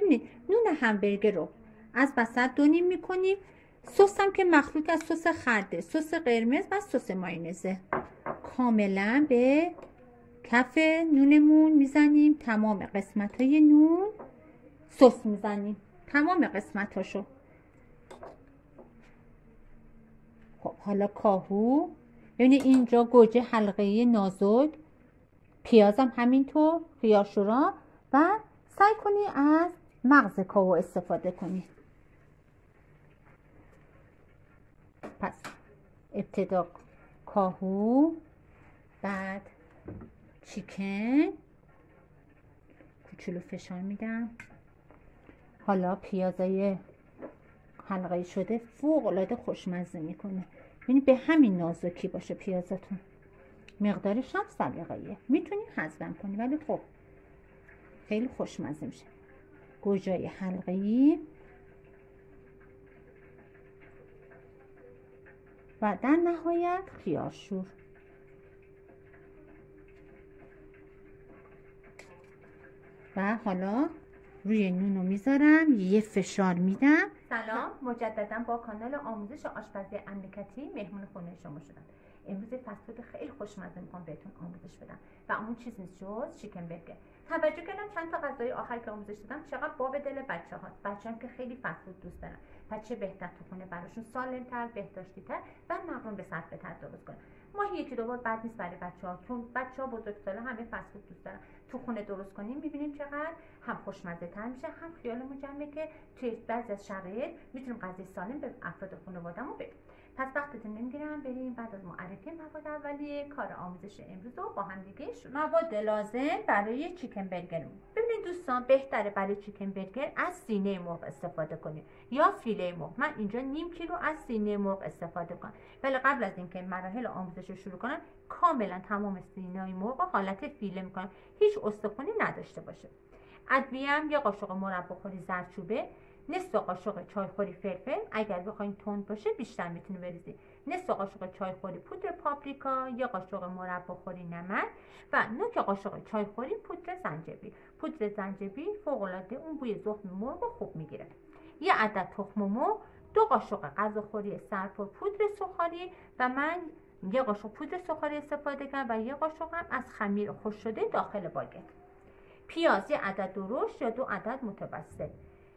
ببینید نون همبرگر رو از وسط 2 نیم میکنیم. سس هم که مخلوط از سس خرده، سس قرمز و سس مایونزه. کاملا به کف نونمون میزنیم. تمام قسمت های نون سس میزنیم، تمام قسمت هاشو. خب حالا کاهو، ببینید اینجا گوجه حلقه‌ای نازک، پیازم همینطور، خیارشورا، و سعی کنی از مغز کاهو استفاده کنی. پس ابتدا کاهو، بعد چیکن کوچولو فشار میدم. حالا پیازای حلقه‌ای شده فوق العاده خوشمزه میکنه. یعنی به همین نازکی باشه پیازاتون. مقدارش هم سلیقه‌ایه، میتونی حذفم کنی، ولی خب خیلی خوشمزه میشه. گوجه‌های حلقه‌ای و در نهایت خیارشور. و حالا روی نونو میذارم، یه فشار میدم. سلام، مجددا با کانال آموزش آشپزی مملکتی مهمون خونه شما شدم. امروز فست‌فود خیلی خوشمزه میخوام بهتون آموزش بدم و اون چیز نیست جز چیکن برگر. توجه کردم چند تا غذای آخر که آموزش دادم چقدر باب دل بچه‌هاست. بچه‌ام که خیلی فست‌فود دوست دارن. پس چه بهتر تو خونه براشون سالم‌تر، بهداشتی‌تر و مقرون به صرفه‌تر درست کنم. ماهی یکی دو بار بد نیست برای بچه‌ها، چون بچه‌ها بزرگسالا همه فست‌فود دوست دارن. تو خونه درست کنیم می‌بینیم چقدر هم خوشمزه‌تر میشه، هم خیالمون جمعه که توی بعضی از شرایط میتونیم غذای سالم به افراد خانواده‌مون بدیم. پس وقتتون نمیگیرم، بریم بعد از معرفی مواد اولیه کار آموزش امروز رو با هم دیگه شروع. مواد لازم برای چیکن برگر. ببینید دوستان، بهتره برای چیکن برگر از سینه مرغ استفاده کنید یا فیله مرغ. من اینجا نیم کیلو از سینه مرغ استفاده کنم، ولی قبل از اینکه مراحل آموزش رو شروع کنم کاملا تمام سینه مرغ رو حالت فیله میکنم، هیچ استخوانی نداشته باشه. ادویه‌ام یه قاشق مربا خوری زردچوبه، نصف قاشق چایخوری فلفل، اگر بخواین تند باشه بیشتر میتونه بریزید، نصف قاشق چایخوری پودر پاپریکا، یه قاشق مربا خوری نمک و نوک قاشق چایخوری پودر زنجبیل. پودر زنجبیل فوق العاده اون بوی زخم مرغ رو خوب میگیره. یه عدد تخم مرغ، 2 قاشق غذاخوری سرپر پودر سوخاری و من یه قاشق پودر سوخاری استفاده کردم و یه قاشق هم از خمیر خشک شده داخل باگت. پیاز یه عدد درشت یا 2 عدد متوسط.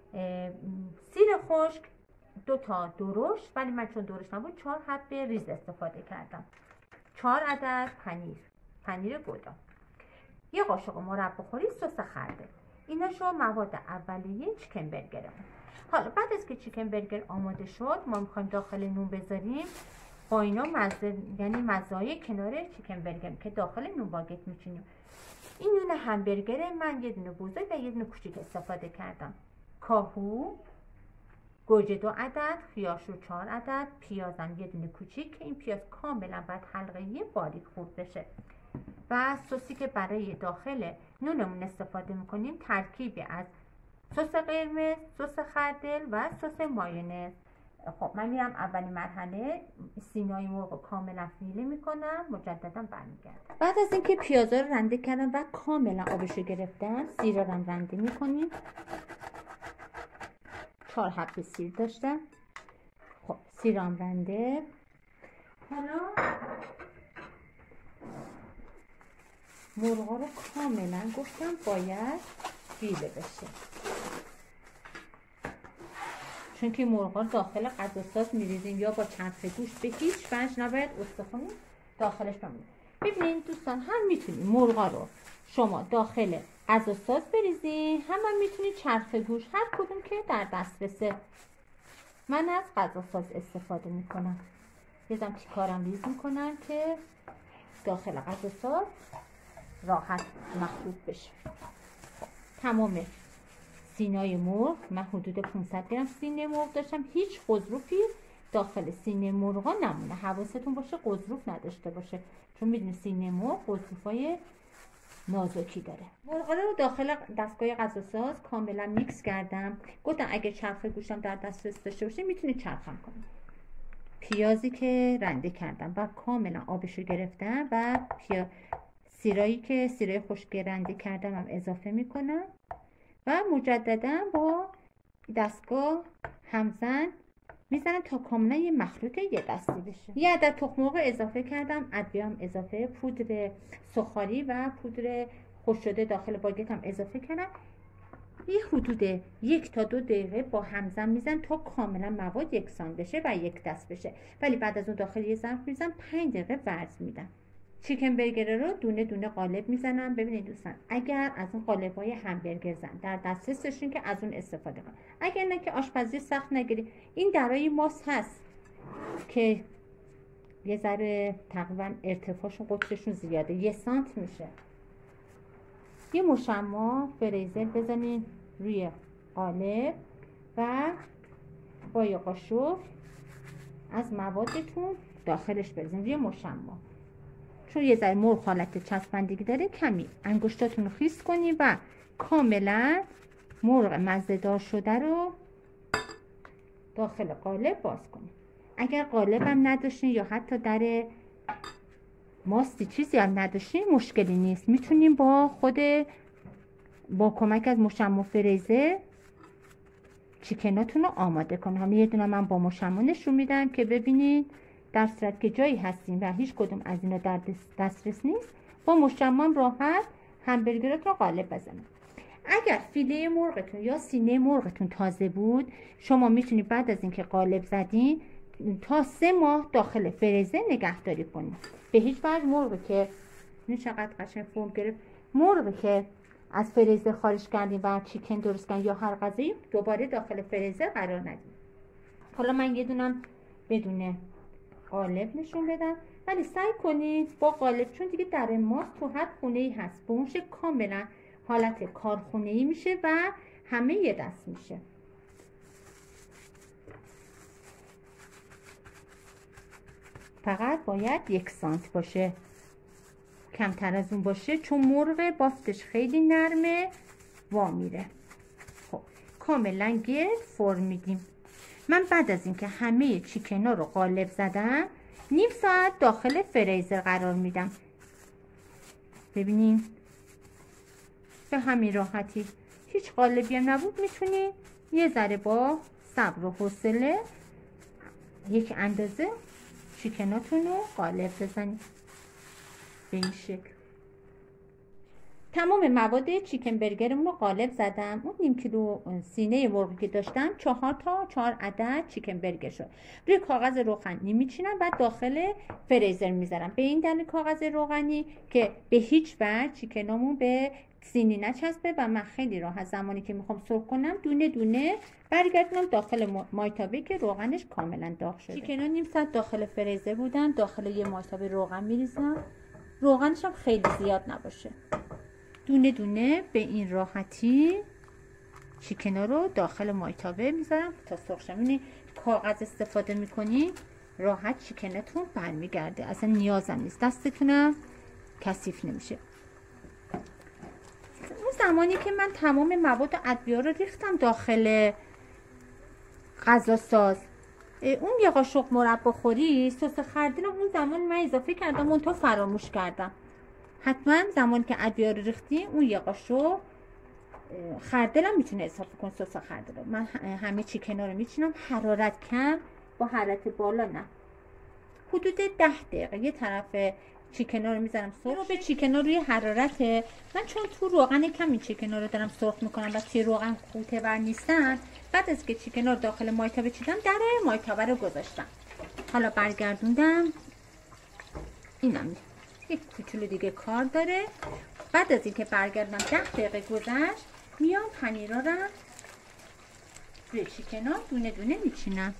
سیر خشک 2 تا درشت، ولی من چون درشت نبود 4 حبه ریز استفاده کردم. 4 عدد پنیر گودا. یه قاشق مربا خوری سس خرده. اینا شو مواد اولیه چیکن برگرمون. حالا بعد از که چیکن برگر آماده شد، ما میخوایم داخل نون بذاریم. با اینا مزه، یعنی مزایای کنار چیکن برگر که داخل نون باگت میچینیم. این نون همبرگر من یه دونه بزرگ و یه دونه کوچیک استفاده کردم. کاهو، گوجه 2 عدد، خیارشور 4 عدد، پیازم یه دونه کوچیک که این پیاز کاملا باید حلقه‌ای باریک خورد بشه. و سسی که برای داخل نونمون استفاده میکنیم ترکیبی از سس قرمز، سس خردل و سس مایونز. خب من میرم اولین مرحله سینه‌های مرغ رو کاملا فیله میکنم، مجددا برمیگردم. بعد از اینکه پیازا رو رنده کردم و کاملا آبش رو گرفتم، سیرا رو رنده میکنیم. 4 حبه سیر داشتم. خب سیرام رنده. حالا مرغا رو کاملا گفتم باید فیله بشه، چون که مرغا داخل غذاساز میریزیم یا با چرخ گوشت، به هیچ وجه نباید استخوانی داخلش بمونه. ببینید دوستان، هم میتونید مرغا رو شما داخل غذاساز بریزید، هم میتونید چرخ گوشت، هر کدوم که در دست برسه. من از غذاساز استفاده میکنم. یکم تیکارم ریز میکنم که داخل غذاساز راحت مخلوط بشه. تمام سینه‌های مرغ، من حدود 500 گرم سینه مرغ داشتم. هیچ قضروفی داخل سینه مرغا نمونه. حواستون باشه قضروف نداشته باشه، چون میدونید سینه مرغ قضروفای نازکی داره. مرغا رو داخل دستگاه غذاساز کاملا میکس کردم. گفتم اگه چرخ گوشتم در دسترس داشته باشه میتونید چرخم کنید. پیازی که رنده کردم و کاملا آبشو گرفتم و سیرایی که سیرای خشک رنده کردم هم اضافه میکنم و مجددا با دستگاه همزن میزنم تا کاملا یه مخلوط یه دستی بشه. یه عدد تخم مرغ اضافه کردم، ادویه هم اضافه، پودر سوخاری و پودر خشک شده داخل باگت هم اضافه کردم. یه حدود 1 تا 2 دقیقه با همزن میزن تا کاملا مواد یکسان بشه و یک دست بشه. ولی بعد از اون داخل یه ظرف میزنم 5 دقیقه ورز میدم. چیکن برگر رو دونه دونه قالب میزنم. ببینید دوستان، اگر از اون قالب‌های همبرگر زن در دسترس داشتین که از اون استفاده کن. اگر نه که آشپزی سخت نگیری. این درای ماست هست که یه ذره تقریبا ارتفاعشون قطرشون زیاده، 1 سانت میشه. یه مشمع فریزر بزنین روی قالب و با یه قاشق از موادتون داخلش بریزین روی مشمع. چون یه ذره مرغ حالت چسبندگی داره، کمی انگشتاتون رو خیس کنین و کاملا مرغ مزه‌دار شده رو داخل قالب باز کنین. اگر قالب هم نداشتین یا حتی در ماستی چیزی هم نداشتین مشکلی نیست، میتونیم با کمک از مشمع فریزر چیکناتون رو آماده کنین. حالا یه دونه من با مشمع نشون میدم که ببینید در صورت که جایی هستین و هیچ کدوم از اینا در دسترس نیست، با مشمع راحت همبرگرتون رو قالب بزنید. اگر فیله مرغتون یا سینه مرغتون تازه بود، شما میتونید بعد از اینکه قالب زدین تا 3 ماه داخل فریزر نگهداری کنید. به هیچ وجه مرغی که چقدر قشنگ فرم گرفت، مرغی که از فریزر خارج کردین و چیکن درست کردین یا هر غذایی دوباره داخل فریزر قرار ندید. حالا من یه دونم بدون قالب نشون بدم، ولی سعی کنید با قالب، چون دیگه در ماست تو هر خونه‌ای هست، به اون شکل کاملا حالت کارخونه‌ای میشه و همه یه دست میشه. فقط باید 1 سانت باشه، کمتر از اون باشه چون مرغ بافتش خیلی نرمه وا میره. خب کاملا گرد فرم میدیم. من بعد از اینکه همه چیکنا رو قالب زدم، نیم ساعت داخل فریزر قرار میدم. ببینین به همین راحتی، هیچ قالبی هم نبود، میتونید یه ذره با صبر و حوصله یک اندازه چیکناتون رو قالب بزنید به این شکل. تمام مواد چیکن برگرمون رو قالب زدم. اون نیم کیلو سینه مرغی که داشتم 4 تا 4 عدد چیکن برگر شد. روی کاغذ روغنی میچینم، بعد داخل فریزر میذارم. به این دلیل کاغذ روغنی که به هیچ وجه چیکنامون به سینی نچسبه و من خیلی راحت زمانی که میخوام سرخ کنم دونه دونه برگردونم داخل مایتابه که روغنش کاملا داغ شده. چیکنا نیم ساعت داخل فریزر بودن، داخل یه مایتابه روغن میریزم. روغنش هم خیلی زیاد نباشه. دونه دونه به این راحتی چیکنا رو داخل مایتابه میذارم تا سرخ شه. یعنی کاغذ استفاده میکنی راحت چیکنتون برمیگرده، اصلا نیازم نیست، دستتونم کثیف نمیشه. اون زمانی که من تمام مواد و ادویه رو ریختم داخل غذا ساز، اون یه قاشق مربا خوری سس خردل اون زمان من اضافه کردم، اون تو فراموش کردم. حتما زمانی که ادویه رو ریختی اون یه قاشق خردل هم میتونه اضافه کن، سس خردل. من همه چیکنا رو میچینم حرارت کم، با حرارت بالا نه. حدود 10 دقیقه یه طرف چیکنا رو میذارم سرخ به چیکنا روی حرارته. من چون تو روغن کمی چیکنا رو دارم سرخ میکنم و توی روغن قوطه ور نیستن، بعد از که چیکنا رو داخل مایتابه چیدم در مایتابه رو گذاشتم. حالا برگردوندم، اینم یک کوچولو دیگه کار داره. بعد از اینکه برگردم 10 دقیقه گذشت، میام پنیرا رو روی چیکنا دونه دونه میچینم.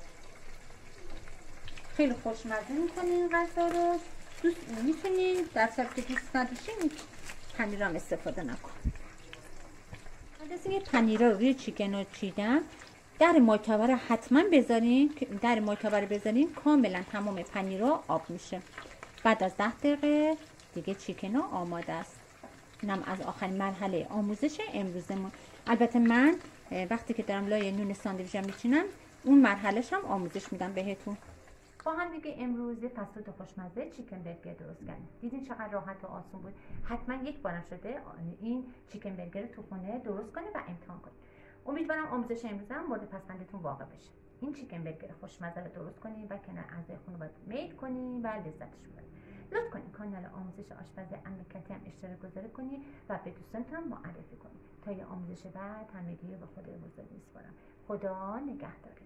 خیلی خوشمزه میکنه این غذا رو. دوست میتونید در صورتی که دوست نداشتین پنیر هم استفاده نکن. بعد از اینکه پنیرا رو روی چیکن رو چیدم، در مایتابه رو حتما بذارین، در مایتابه رو بذارین کاملا تمام پنیرا آب میشه. بعد از 10 دقیقه دیگه چیکن آماده است. اینم از آخرین مرحله آموزش امروزمون. البته من وقتی که دارم لای نون ساندویچم میچینم اون مرحلهش هم آموزش میدم بهتون. با هم دیگه امروز فسفود خوشمزه چیکن برگر درست کردیم. دیدین چقدر راحت و آسون بود؟ حتما یک بارم شده این چیکن برگر تو خونه درست کنید و امتحان کنید. امیدوارم آموزش امروزم مورد پسندتون واقع بشه. این چیکن برگر خوشمزه رو درست کنید و کنار اعضای خانواده میل کنید و لذتش ببرید. لطف کنید کانال آموزش آشپزی امریکتی هم اشتراک گذاری کنید و به دوستانتون معرفی کنید. تا یه آموزش بعد همگی رو به خدای بزرگ میسپارم. خدا نگهدار.